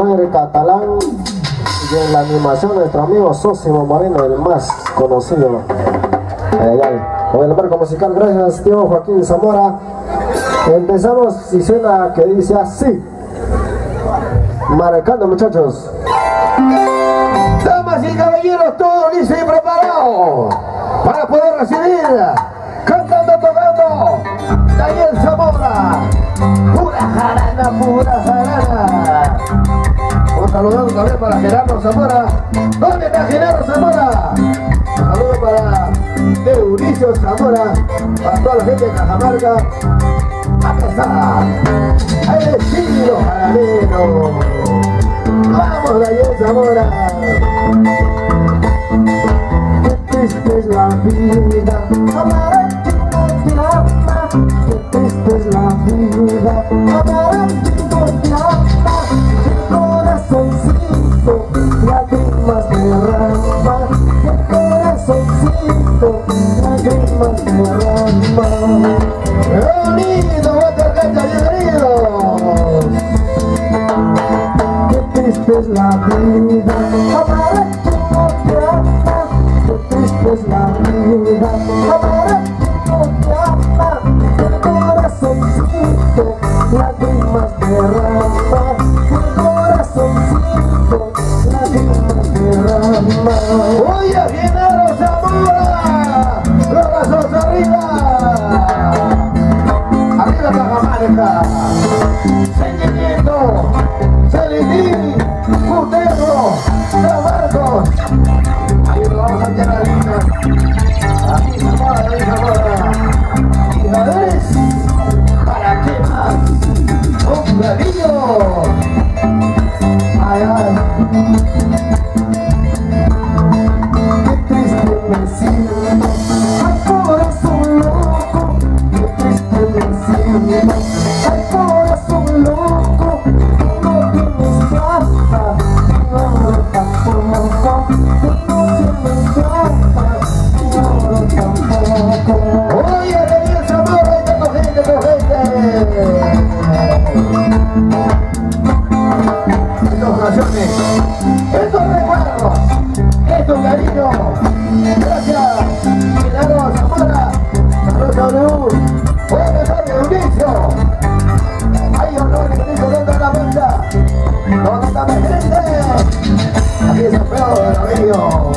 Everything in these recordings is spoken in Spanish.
Javier Catalán y en la animación nuestro amigo Sósimo Moreno, el más conocido. Con el marco musical, gracias tío Joaquín Zamora. Empezamos y suena que dice así. Marcando, muchachos. Damas y caballeros, todos listos y preparados para poder recibir, cantando, tocando, Daniel Zamora. Pura jarana, pura jarana. Un saludo también para Gerardo Zamora. ¿Dónde está Gerardo Zamora? Un saludo para Euricio Zamora, para toda la gente de Cajamarca. Acá está el estilo jaranero. Vamos, Daniel Zamora. Qué triste es la vida, amar te llama. Qué triste es la vida, amar te llama. El corazoncito, lágrimas derrama. El corazoncito, lágrimas derrama. Bienvenido, Watercancha, bienvenidos. Qué triste es la vida, amar te llama. Qué triste es la vida, amar te llama. El corazoncito, lágrimas derrama. El corazoncito, lágrimas derrama. Oye, Genaro Zamora, los brazos arriba. Arriba Cajamarca. Sentimiento, Celitín, Cutero, San Marcos. Ahí lo vamos a llenar linda. Aquí Zamora, ahí Zamora. Y a ver, ¿para qué más? Un cariño. Ay, ay. Qué triste me siento, ay corazón loco. Qué triste me siento, ay corazón loco. Tú no tienes plata, ni oro tampoco. Tú no tienes plata, ni oro tampoco. Oye, Daniel Zamora, ahí está tu gente, tu gente. Estas canciones, estos recuerdos, estos cariños. Gracias, Genaro Zamora, Rosa W. Oye, Sonia Eunicio. Ay, honor, Eunicio, ¿dónde está la banda? ¿Dónde está mi gente? Aquí es el feo de la radio.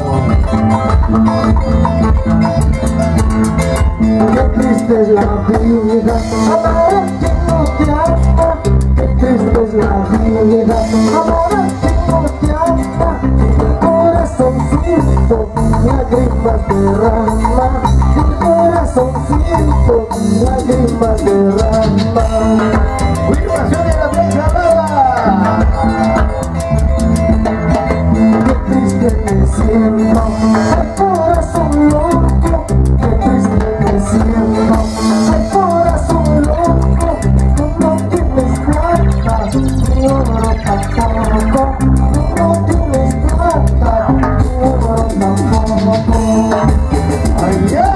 Qué triste es la vida, amar quien no te ama. Qué triste es la vida, amar quien no te ama. El corazoncito, lágrimas derrama. El corazoncito, lágrimas derrama. Vibración de la prensa nueva. Qué triste me siento, ay corazón loco. Qué triste me siento, ay corazón loco. Tú no tienes plata, ni oro tampoco. Tú no tienes plata, ni oro tampoco. ¡Ay, ya!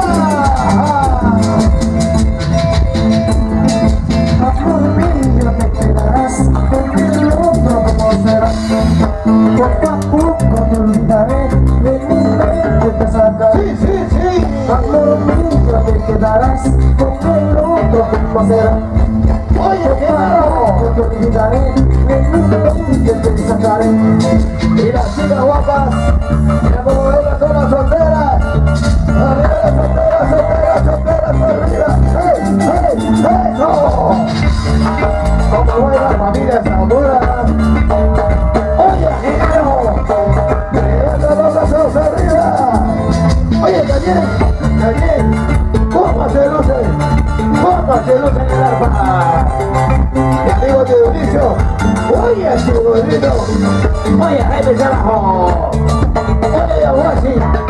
Amor mío, te quedarás con el otro, ¿cómo será? Poco a poco te olvidaré, de mi mente te sacaré. Sí, sí, sí. Amor mío, te quedarás con el otro, ¿cómo será? Oye, Genaro. Te olvidaré, de mi mente te sacaré. Y las chicas guapas, mira cómo ellas son las solteras. Arriba las solteras, solteras, solteras, arriba. ¡Hey, hey, eso! Como baila la familia Zamora. Oye, Genaro, levanta los brazos arriba. Oye, Daniel, ¿cómo se luce? ¿Cómo se luce en el arpa? Mi amigo de Dionisio. Oye, su bonito. Oye, Jaime Sarajo. Oye, Yahuasi.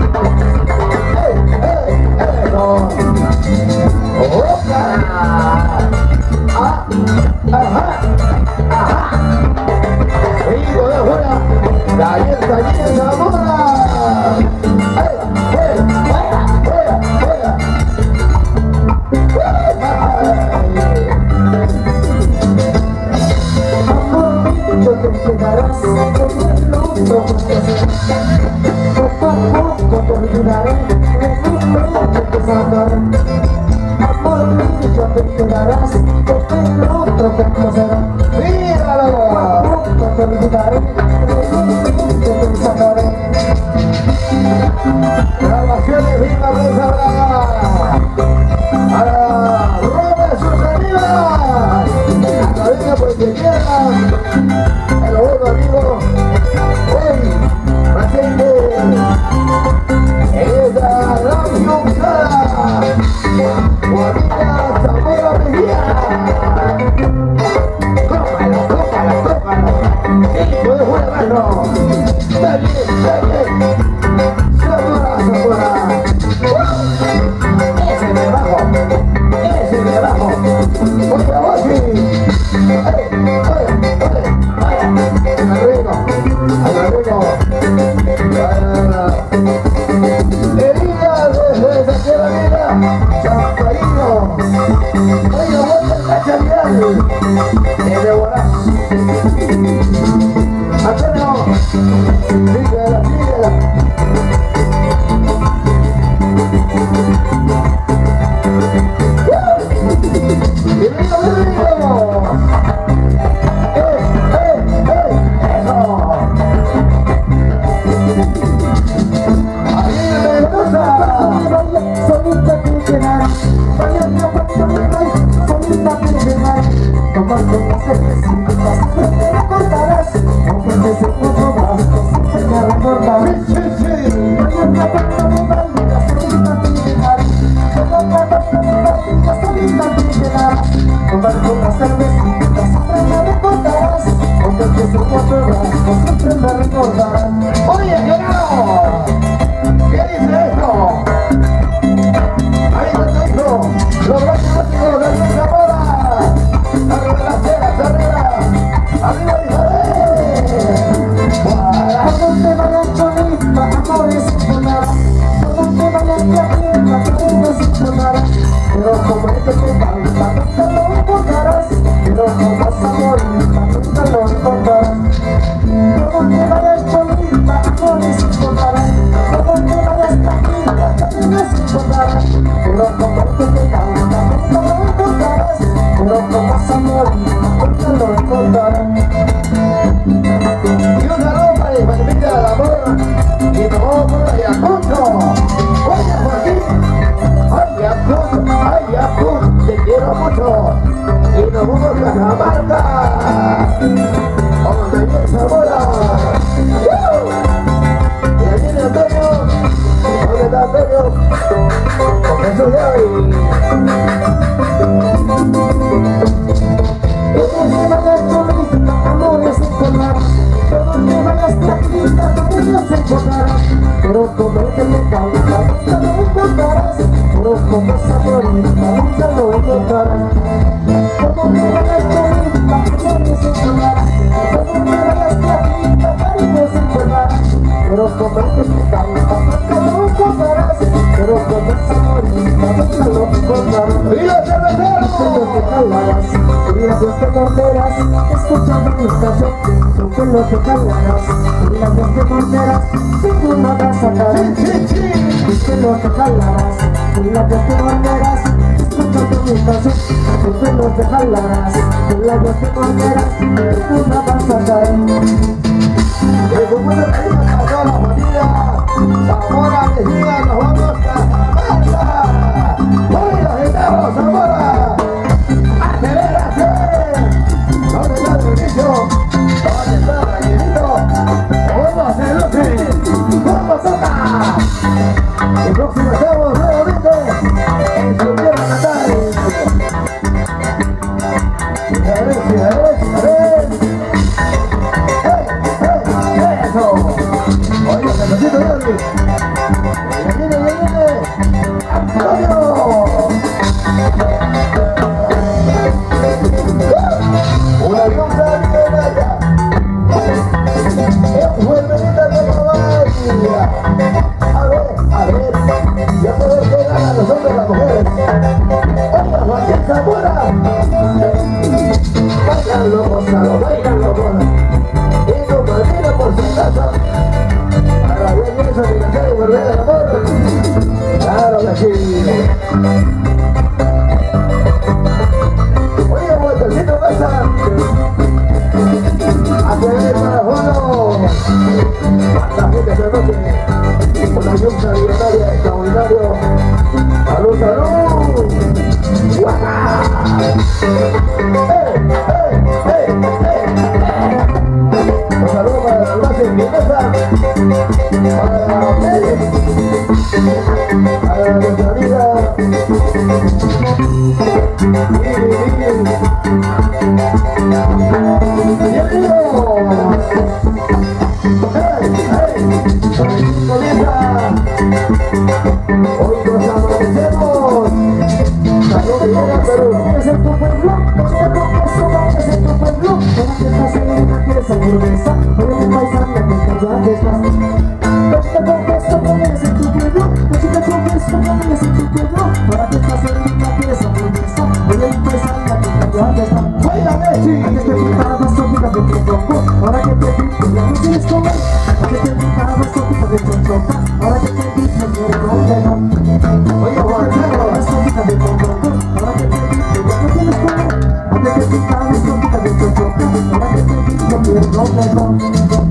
Eso. ¡Oca! ¡Ah! ¡Ajá! ¡Ajá! ¡Seguido de afuera! ¡Daniel Zamora! ¡Ahí va! ¡Fuera! ¡Fuera! ¡Fuera! ¡Fuera! Amor mío, te quedarás en el luto porque poco a poco te olvidaré, en mi mente te sacaré. Amor mío, te quedarás en el luto porque será. ¡Míralo! Poco a poco te olvidaré, en mi mente te sacaré. Grabaciones Viva Rosa Brava. Para Robert Susanina. La venga porque quiera. El bueno amigo. Hoy, presente. En esta gran juntada. Juanita Zamora Mejía. Cómalo, cómalo, cómalo. Hijo de Juan Barro. Está bien, está bien. Zamora, Zamora. Ese de abajo. Ese de abajo. Por favor, sí. ¡Ay, ay, ay! ¡Vaya! ¡Arriba! ¡Arriba! Herida desde Santiago Vida, Champaíno. ¡Oye, vuelta el cacharial! ¡De Boraz! ¡Antonio! ¡Síguela, síguela! ¡Bienvenido, bienvenido! ¡Eso! ¡Ahí me gusta! Solita te quedarás, bailando cuando me voy, solita te quedarás. Tomando las cervecitas, siempre me recordarás, aunque te se mucho más, siempre me recordarás. ¡Sí, sí, sí! Bailando cuando me bailas, solita te quedarás. Bailando cuando me bailas, solita te quedarás. Tomando las cervecitas, siempre me recordarás, aunque te se mucho más, siempre me recordarás. ¡Oye, llegado! ¿Qué dice esto? Ahí está tu hijo, los matemáticos de Luis Zamora. Arriba las ceras, arriba. Arriba Isabel. Por donde vayas Cholita, amores sin volar. Por donde vayas Cholita, cariños sin volar. Pero como el que te falta, nunca lo encontrarás. Pero como vas a morir, nunca lo encontrarás. Por donde vayas Cholita, amores sin volar. Por donde vayas Cholita, cariños sin volar. Pero como el que te falta, nunca lo encontrarás. Pero como vas a morir, nunca lo encontrarás. Y un saludo para el familia del amor. Y nos vamos por Ayacucho. Oye, por aquí. Ayacucho, Ayacucho, te quiero mucho. Y nos vamos a Cajamarca. Vamos a ir a Zamora. Y aquí viene Antonio. ¿Dónde está Antonio? Con Jesús de hoy. Donde vayas Cholita, amores encontrarás. Donde vayas Cholita, cariños encontrarás. Pero como el que te causa, nunca lo encontrarás. Pero como vas a morir, nunca lo encontrarás. Donde vayas Cholita, amores encontrarás. Donde vayas Cholita, cariños encontrarás. Pero como el que te causa, nunca lo encontrarás. Pero como vas a morir, nunca lo encontrarás. ¡Viva Cervecero! Mira Dios te morderás, escuchando mi canción, tú que lo te callarás. Mira Dios te morderás, ninguno te sacará. ¡Sí, sí! Tú que lo te callarás, mira Dios te morderás, escuchando mi canción, tú que lo te jalarás. Mira Dios te morderás, ninguno te sacará. Y como una reina para toda la familia Zamora Mejía, nos vamos a Cajamarca. ¡Hoy los estamos, Zamora! ¿Dónde está el inicio? ¿Dónde está el gallinito? ¡Vamos a luce! ¡Vamos toca! El próximo estamos nuevamente en su tierra natal. A ver, a ver, a ver. ¡Hey! ¡Eso! Oye, se necesito Yoli. ¡Viene, viene! ¡Antonio! Día del Amor. Claro que sí. Oye, vueltecito pasa. Hacia ahí para Juano. La gente esta noche. Una yunta millonaria extraordinario. ¡Salud, salud! ¡Guau! Un saludo para la base de Mesa, para Mary, para nuestra amiga ¡bienvenidos! Comienza. Hoy nos amanecemos. Salud y vida, Perú. Es en tu pueblo, no te confieso, es en tu pueblo. Para que estás en una pieza burguesa, oye mi paisana que callada estás. No te confieso, es en tu pueblo, no te confieso, es en tu pueblo. Para que estás en una pieza burguesa, oye mi paisana que callada estás. ¡Baila, Messi! Antes te pintaba sopita de tronco, ahora que te pinto ya no quieres comer. Antes te pintaba sopita de tronco, ahora que te pinto ya no quieres comer. Oye, Juan Carlos. Sopita de tronco, ahora que te pinto ya no quieres comer. Antes te pintaba sopita de tronco, ahora que te pinto ya no quieres comer.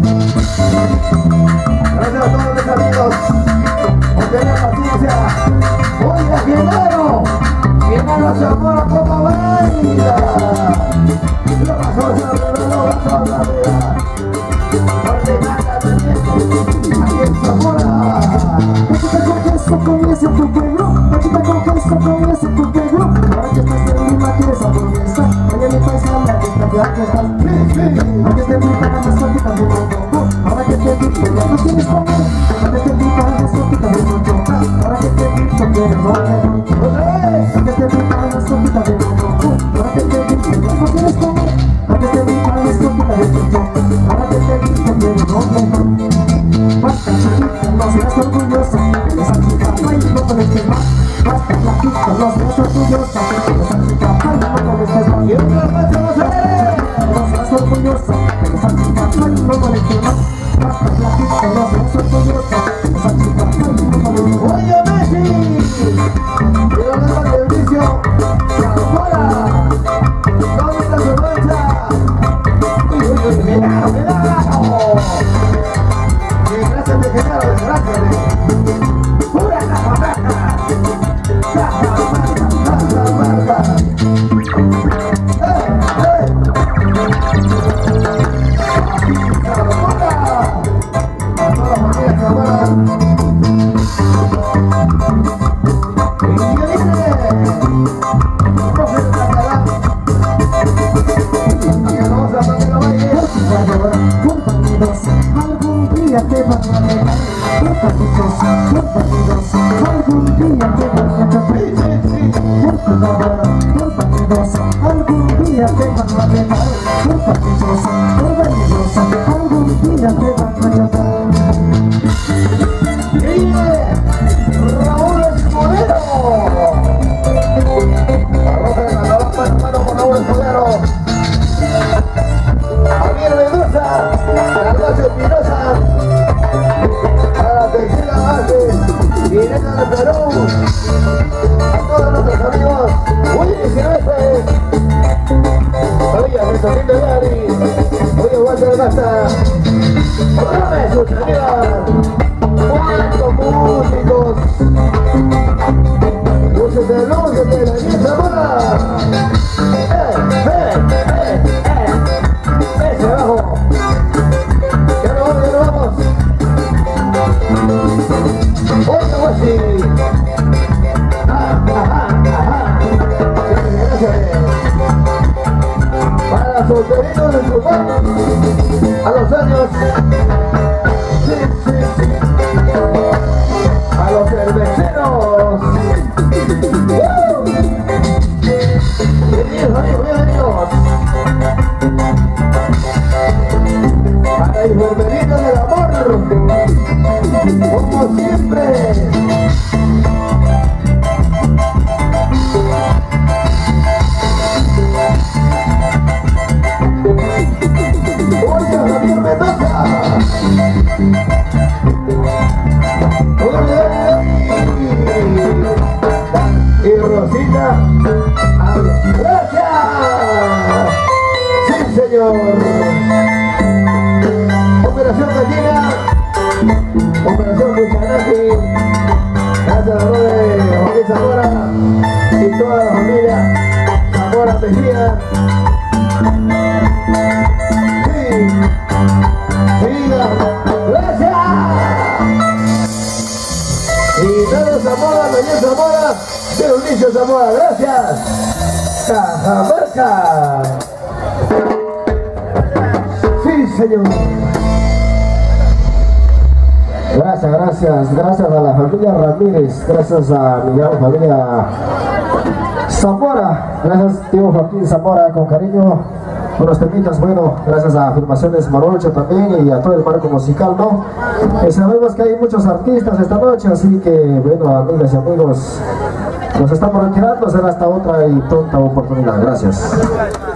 Gracias a todos mis amigos por tener paciencia. Oiga, Genaro. Genaro se amor a cómo baila. Lo pasó arriba. Ordenada también. Aquí en Zamora. Aquí te confieso, comienza en tu pueblo. Aquí te confieso, comienza en tu pueblo. Ahora que estás en una pieza burguesa, oye mi paisana que callada estás. Antes te pintaba sopita de tronco, ahora que te pinto ya no quieres comer. Antes te pintaba sopita de tronco, ahora que te pinto quieres comer. Otra vez. Antes te pintaba sopita de tronco, ahora que te pinto ya no quieres comer. Antes te pintaba sopita de tronco, ahora que te pinto quieres comer. Basta chiquita, no seas orgullosa, eres anticapa y no molestes más. Basta flaquita, no seas orgullosa, eres anticapa y no molestes más. Y otra más se va a hacer. No seas orgullosa, eres anticapa y no molestes más. Basta flaquita, no seas orgullosa, eres anticapa y no molestes más. Oye, Messi. Quiero dar el servicio. Zamora. ¿Dónde está su mancha? Uy, Genaro, Genaro. Gracias de Genaro, gracias de... ¡Pura Cajamarca! ¡Cajamarca! Algún día te van a negar, algún día te van a negar, algún día te van a negar, algún día te van a negar. Raúl Escudero. Arroja de la mano con Raúl Escudero. Javier Mendoza, Carlos Espinosa, para Tequila Base, Irena de Perú, a todos nuestros amigos, Willy Silvestre, oye, Jesucristo Yari, oye, Walter Gasta, Rame, sus amigas, cuántos músicos, luces de la Niña Zamora, ese abajo, ya no vamos, otra vez sí, para solteritos de su mano, a los años, sí, a los cerveceros, bienvenidos amigos, bienvenidos, para el Herberito del Amor, como siempre. Oiga, Javier Mendoza. Daniel Zamora, de Ulises Zamora, gracias. Cajamarca. Sí, señor. Gracias a la familia Ramírez, gracias a mi gran familia Zamora, gracias tío Joaquín Zamora, con cariño, unos temitas, bueno, gracias a Afirmaciones Morocho también y a todo el marco musical, ¿no? Sabemos que hay muchos artistas esta noche, así que, bueno, amigas y amigos, nos estamos retirando, será hasta otra y tonta oportunidad, gracias.